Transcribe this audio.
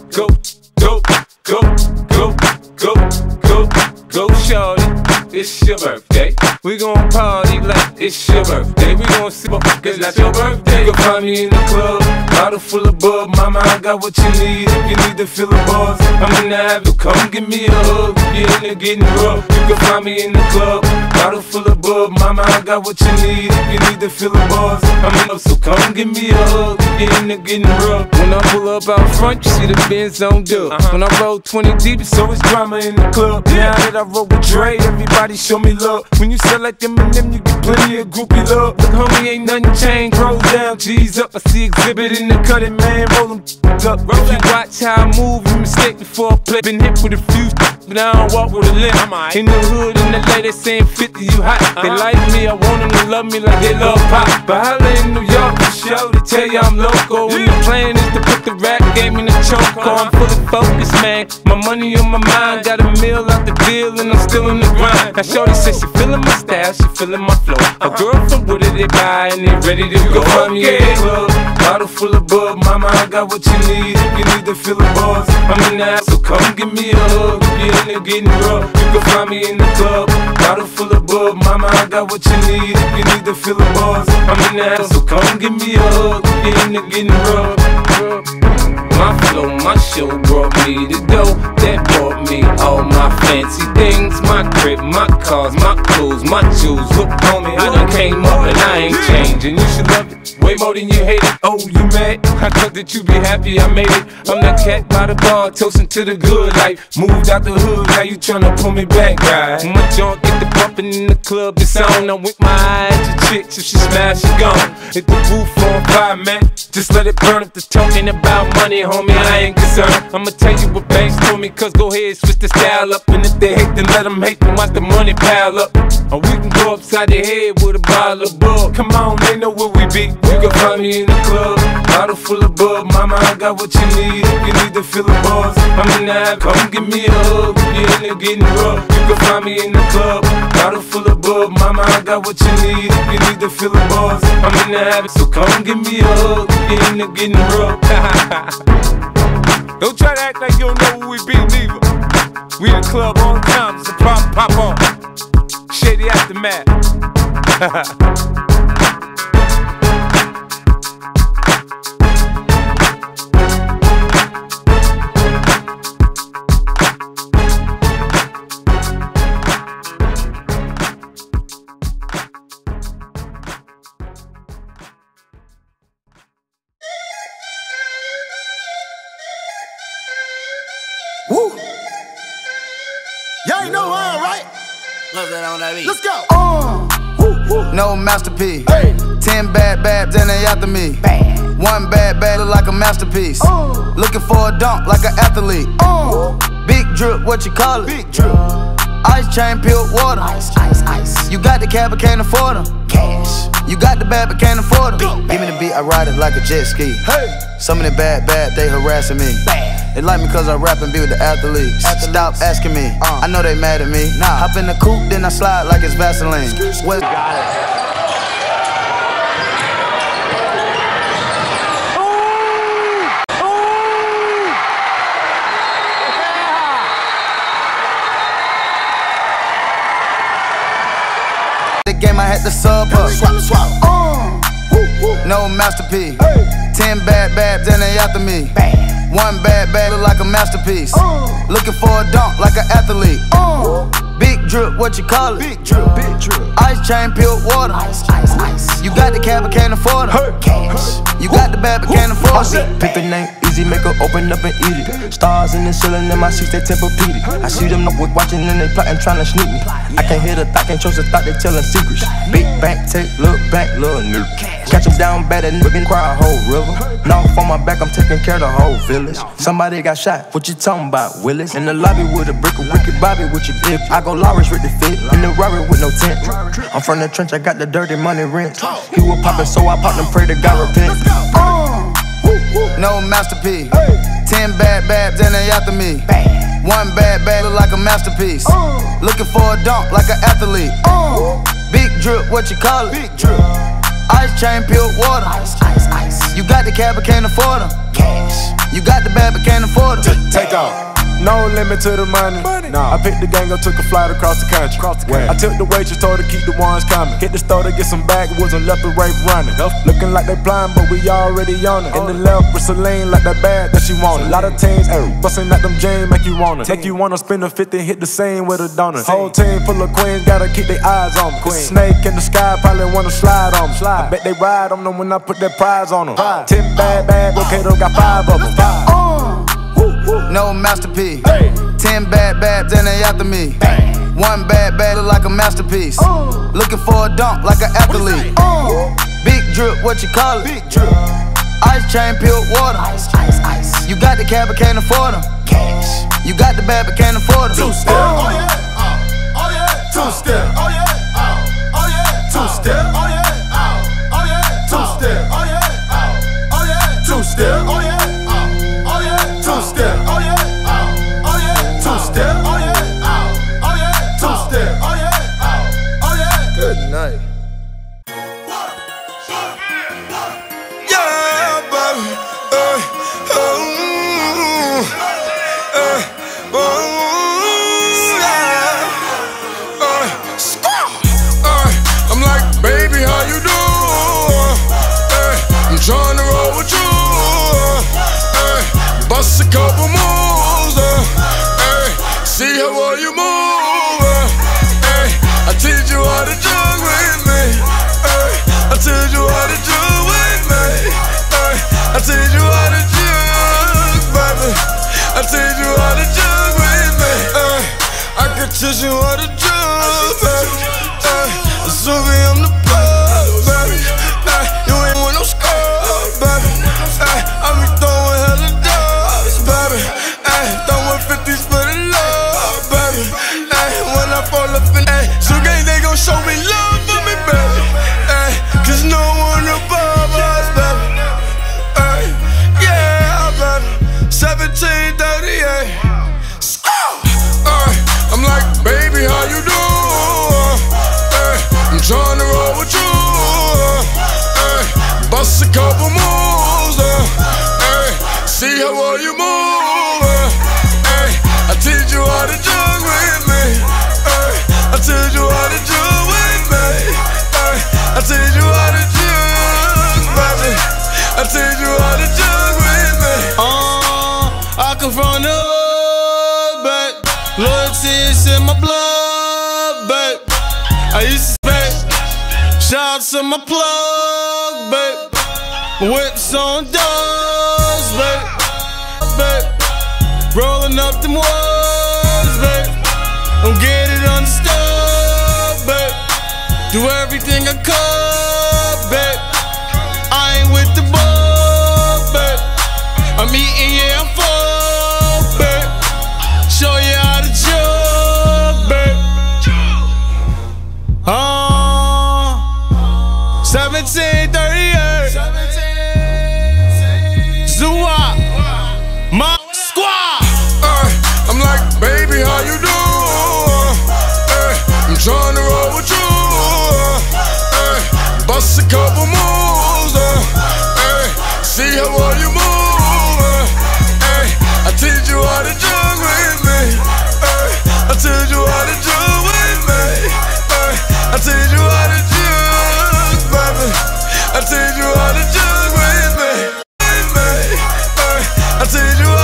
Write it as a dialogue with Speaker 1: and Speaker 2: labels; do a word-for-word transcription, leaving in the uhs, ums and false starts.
Speaker 1: go, go, go, go, go, go, go, shorty. It's your birthday. We gon' party like it's your birthday. We gon' sip up cause that's your birthday. You can find me in the club, bottle full of bub. Mama, I got what you need. If you need to fill the bars, I'm in the habit. Come give me a hug. You in there getting rough. You can find me in the club, bottle full of bub. Mama, I got what you need. If you need to fill the bars, I'm in up. So come give me a hug. You in there getting rough. When I pull up out front, you see the Benz on dub. Uh-huh. When I roll twenty deep, it's always drama in the club. Now that I roll with Dre, everybody show me love. When you sell like them and them, you get plenty of groupie love. Look, homie, ain't nothing changed. Roll down, G's up. I see exhibit in the cutting, man. Roll them up. Roll if you watch how I move, you mistake before I play. Been hit with a few, but I don't walk with a limp. In the hood, in the lady, they saying fifty, you hot. Uh-huh. They like me, I want them to love me like they love pop. But holla in New York for show, they tell you I'm loco. When the plan is to put the rap game in the choke. Uh-huh. I'm fully focused, man. My money on my mind. Got a meal out the deal, and I'm still in the grind. Now shorty says she feeling my style, she feeling my flow. A girl from Wooded, they buy and they ready to go. Find me in the club, bottle full of bub. Mama, I got what you need. If you need to fill the bars, I'm in the house, so come give me a hug. If you're in there getting rough, you can find me in the club, bottle full of bub. Mama, I got what you need. If you need to fill the bars, I'm in the house, so come give me a hug. If you're in there getting rough. My flow, my show brought me the dough that bought me all my fancy things. My crib, my cars, my clothes, my jewels. Look, homie, I done came up and I ain't changing. You should love it way more than you hate it. Oh, you mad? I thought that you be happy I made it. I'm that cat by the bar, toasting to the good life. Moved out the hood, now you tryna pull me back, right? My junk get the bumping in the club, it's on. I'm with my eyes to chicks, if she smash, she gone. Hit the roof on fire, man. Just let it burn if the talking about money, homie, I ain't concerned. I'ma tell you what banks told me, cause go ahead, switch the style up. And if they hate, then let them hate, then watch the money pile up. Or we can go upside the head with a bottle of bug. Come on, they know where we be. You can find me in the club, bottle full of bub. Mama, I got what you need. If you need to fill the bars, I'm in the habit. Come give me a hug. If you're in there getting rough, you can find me in the club, bottle full of bub. Mama, I got what you need. If you need to fill the bars, I'm in the habit. So come give me a hug. If you're in there getting rough. Don't try to act like you don't know who we be, neither. We in the club all the time, it's a problem, pop on. Shady Aftermath.
Speaker 2: Woo! Y'all ain't know how, right?
Speaker 3: What's that on that beat?
Speaker 2: Let's go! Uh, woo, woo.
Speaker 4: No masterpiece.
Speaker 2: Hey.
Speaker 4: Ten bad babs and they after me.
Speaker 2: Bad.
Speaker 4: One bad bad look like a masterpiece.
Speaker 2: Uh.
Speaker 4: Looking for a dunk like an athlete.
Speaker 2: Uh.
Speaker 4: Big drip, what you call it?
Speaker 2: Big drip.
Speaker 4: Ice chain, peeled water.
Speaker 2: Ice, ice, ice.
Speaker 4: You got the cab, but can't afford them.
Speaker 2: Cash.
Speaker 4: You got the bad, but can't afford them.
Speaker 2: Big
Speaker 4: Give me the beat, I ride it like a jet ski.
Speaker 2: Hey.
Speaker 4: Some of the bad, bad, they harassing me.
Speaker 2: Bad.
Speaker 4: They like me cause I rap and be with the athletes.
Speaker 2: athletes.
Speaker 4: Stop asking me,
Speaker 2: Uh.
Speaker 4: I know they mad at me. Nah. Hop in the coupe, then I slide like it's Vaseline. Well,
Speaker 3: Got it.
Speaker 4: the game I had to sub up.
Speaker 2: Swap, swap. Uh. Woo, woo.
Speaker 4: No masterpiece.
Speaker 2: Hey.
Speaker 4: Ten bad babs and they after me.
Speaker 2: Bad.
Speaker 4: One bad bad look like a masterpiece.
Speaker 2: Uh.
Speaker 4: Looking for a dunk like an athlete.
Speaker 2: Uh.
Speaker 4: Big drip, what you call it?
Speaker 2: Big drip, big drip.
Speaker 4: Ice chain, peeled water.
Speaker 2: Ice, ice, ice.
Speaker 4: You got the cab, but can't afford
Speaker 2: Hey.
Speaker 4: it.
Speaker 2: Cash.
Speaker 4: You got the bad, but can't afford it.
Speaker 5: Pick the name, easy, make her open up and eat it. Stars in the ceiling, in my seats, they Tempur-Pedic. I see them up with watching and they plotting, trying to sneak me. I can't hear the thought, can't trust the thought, they telling secrets. Big bank, take, look back, little nigga. Catch them down bad and nigga cry a whole river. Now on my back, I'm taking care of the whole village. Somebody got shot, what you talking about, Willis? In the lobby with a brick, a wicked Bobby with your dip. I go Lawrence with the fit, in the Rari with no tent. I'm from the trench, I got the dirty money rent. He was poppin', so I popped and pray to God repent.
Speaker 2: Uh. Woo, woo.
Speaker 4: No masterpiece.
Speaker 2: Hey.
Speaker 4: Ten bad babs and they after me.
Speaker 2: Bad.
Speaker 4: One bad bad look like a masterpiece.
Speaker 2: Uh.
Speaker 4: Looking for a dunk like an athlete.
Speaker 2: Uh.
Speaker 4: Big drip, what you call it?
Speaker 2: Big drip.
Speaker 4: Ice chain, peeled water.
Speaker 2: Ice, ice, ice.
Speaker 4: You got the cab, but can't afford them.
Speaker 2: Cash.
Speaker 4: You got the bad but can't afford them.
Speaker 6: Take off. No limit to the money. Nah. I picked the gang up, took a flight across the country. Across the country. I took the waitress, told her keep the ones coming. Hit the store to get some backwoods and left the right running. Looking like they blind, but we already on it. In the left with Celine, like that bag that she wanted. A lot of teams, ay, bustin' like them jeans, make you wanna. Make you wanna spend a fifty, hit the same with a donut. Whole team full of queens, gotta keep their eyes on them. Snake in the sky, probably wanna slide on them. I bet they ride on them when I put that prize on them. Ten bad, bad, Bocato got five of them.
Speaker 4: No masterpiece. Hey. Ten bad babs and they after me. Hey. One bad bad look like a masterpiece. Uh. Looking for a dunk like an athlete. Uh. Big drip, what you call it? Big drip. Ice chain, pure water. Ice, ice, ice. You got the cab but can't afford them. Cash. You got the bad but can't afford them.
Speaker 2: Two step. Oh yeah. Oh, oh yeah. Two step. Oh yeah. Oh, oh yeah. Two step. Oh yeah. Oh, oh yeah. Two step. Oh yeah. Oh, oh yeah. Two step. Oh yeah. Two step, oh yeah, oh, oh yeah, two step, oh yeah, oh, oh yeah, two step, oh yeah, oh, oh yeah.
Speaker 6: Good night.
Speaker 5: Yeah, baby, uh, oh, uh, oh, yeah, uh, squaw, uh, I'm like, baby, how you doing? Uh, I'm trying to roll with you. Bust a couple moves, uh, ay, see how well you move, uh, ay, I teach you how to jug with me, ay, I teach you how to jug with me, ay, I teach you how to jug, baby, I teach you how to jug with me, ay, I can teach you how to jug, baby, ay, Suvi, I'm the plug, baby, ay, you ain't with no score, baby, ay, I be throwing hella baby, ayy, throwing fifties for the love, baby. Ayy, when I fall up in, ayy, so gang they gon' show me love for me, baby. Ayy, cause no one above us, baby. Ayy, yeah, baby. seventeen thirty-eight. Ayy, I'm like, baby, how you doing? Ayy, I'm tryna roll with you. Ayy, bust a couple moves. Ayy, see how well you move. Teach you how to jug with me, ay, I teach you how to jug with me, ay, I teach you how to jug, baby, I teach you how to jug with me. Uh, I come from the hood, babe, loyalty is in my blood, babe. I used to spend, shout out to my plug, babe, whips on doors, babe, babe. Rolling up them walls, babe. Don't get it understood, babe. Do everything I could, babe. I ain't with the ball, babe. I'm eating, yeah, I'm full, babe. Show you how to jug, babe. Uh, seventeen thirty-eight. Zua, my squad. I'm like, baby, how you doing? Ay, I'm tryna roll with you. Ay, bust a couple moves. Ay, see how well you move. Ay, I teach you how to jug with me. Ay, I teach you how to jug with me. Ay, I teach you how to jug, baby. I teach you how to jug with me. Ay, I teach you how